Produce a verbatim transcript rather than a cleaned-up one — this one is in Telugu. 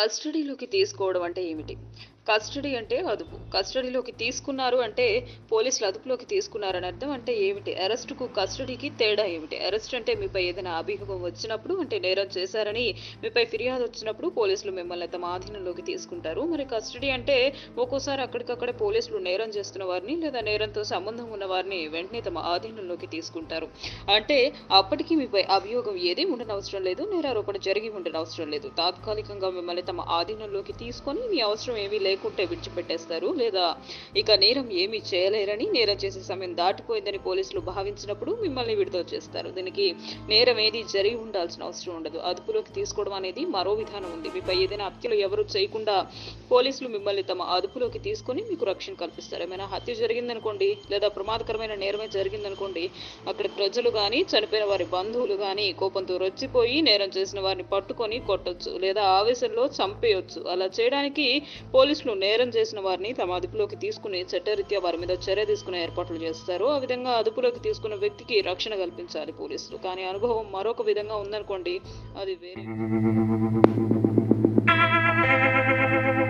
కస్టడీలోకి తీసుకోవడం అంటే ఏమిటి? కస్టడీ అంటే అదుపు. కస్టడీలోకి తీసుకున్నారు అంటే పోలీసులు అదుపులోకి తీసుకున్నారని అర్థం. అంటే ఏమిటి? అరెస్ట్‌కు, కస్టడీకి తేడా ఏమిటి? అరెస్ట్ అంటే మీపై ఏదైనా అభియోగం వచ్చినప్పుడు, అంటే నేరం చేశారని మీపై ఫిర్యాదు వచ్చినప్పుడు పోలీసులు మిమ్మల్ని తమ ఆధీనంలోకి తీసుకుంటారు. మరి కస్టడీ అంటే ఒక్కోసారి అక్కడికక్కడే పోలీసులు నేరం చేస్తున్న వారిని లేదా నేరంతో సంబంధం ఉన్న వారిని వెంటనే తమ ఆధీనంలోకి తీసుకుంటారు. అంటే అప్పటికి మీపై అభియోగం ఏది ఉండనవసరం లేదు. నేరారోపణ జరిగి ఉండనవసరం లేదు. తాత్కాలికంగా మిమ్మల్ని తమ ఆధీనంలోకి తీసుకొని మీ అవసరం ఏమీ లేకుంటే విడిచిపెట్టేస్తారు. లేదా ఇక నేరం ఏమీ చేయలేరని, నేరం చేసే సమయం దాటిపోయిందని పోలీసులు భావించినప్పుడు మిమ్మల్ని విడుదల చేస్తారు. దీనికి నేరం ఏది జరిగి ఉండాల్సిన అవసరం ఉండదు. అదుపులోకి తీసుకోవడం అనేది మరో విధానం ఉంది. మీపై ఏదైనా హత్యలు ఎవరు చేయకుండా పోలీసులు మిమ్మల్ని తమ అదుపులోకి తీసుకొని మీకు రక్షణ కల్పిస్తారు. ఏమైనా హత్య జరిగిందనుకోండి, లేదా ప్రమాదకరమైన నేరమే జరిగిందనుకోండి, అక్కడ ప్రజలు కానీ చనిపోయిన వారి బంధువులు కానీ కోపంతో రెచ్చిపోయి నేరం చేసిన వారిని పట్టుకొని కొట్టొచ్చు, లేదా ఆవేశంలో చంపేయొచ్చు. అలా చేయడానికి పోలీసులు నేరం చేసిన వారిని తమ అదుపులోకి తీసుకుని చట్టరీత్యా వారి మీద చర్య తీసుకునే ఏర్పాట్లు చేస్తారు. ఆ విధంగా అదుపులోకి తీసుకున్న వ్యక్తికి రక్షణ కల్పించాలి పోలీసులు. కానీ అనుభవం మరొక విధంగా ఉందనుకోండి, అది వేరే.